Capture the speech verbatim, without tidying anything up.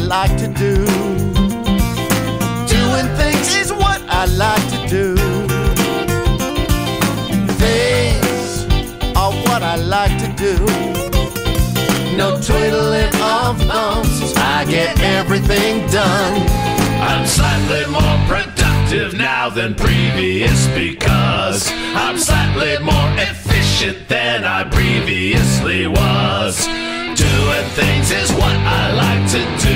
like to do. Doing things is what I like to do. Things are what I like to do. No twiddling of thumbs, I get everything done. I'm slightly more productive now than previous because I'm slightly more efficient than I previously was. Doing things is what I like to do.